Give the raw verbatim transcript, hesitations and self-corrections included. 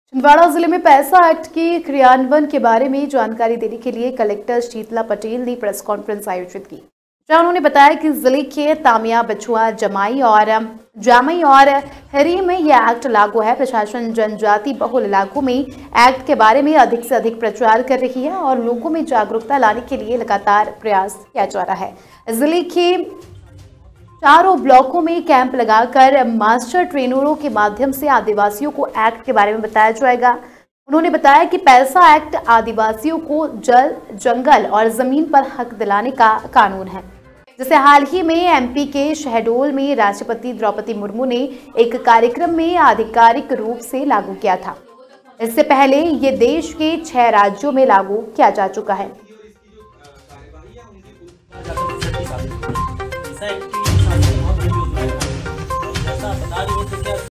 छिंदवाड़ा जिले में पैसा एक्ट के क्रियान्वयन के बारे में जानकारी देने के लिए कलेक्टर शीतला पटेल ने प्रेस कॉन्फ्रेंस आयोजित की, जहां उन्होंने बताया कि जिले के तामिया, बछुआ, जमाई और जामई और हरी में यह एक्ट लागू है। प्रशासन जनजाति बहुल इलाकों में एक्ट के बारे में अधिक से अधिक प्रचार कर रही है और लोगों में जागरूकता लाने के लिए लगातार प्रयास किया जा रहा है। जिले के चारों ब्लॉकों में कैंप लगाकर मास्टर ट्रेनरों के माध्यम से आदिवासियों को एक्ट के बारे में बताया जाएगा। उन्होंने बताया कि पैसा एक्ट आदिवासियों को जल, जंगल और जमीन पर हक दिलाने का कानून है, जिसे हाल ही में एमपी के शहडोल में राष्ट्रपति द्रौपदी मुर्मू ने एक कार्यक्रम में आधिकारिक रूप से लागू किया था। इससे पहले ये देश के छह राज्यों में लागू किया जा चुका है।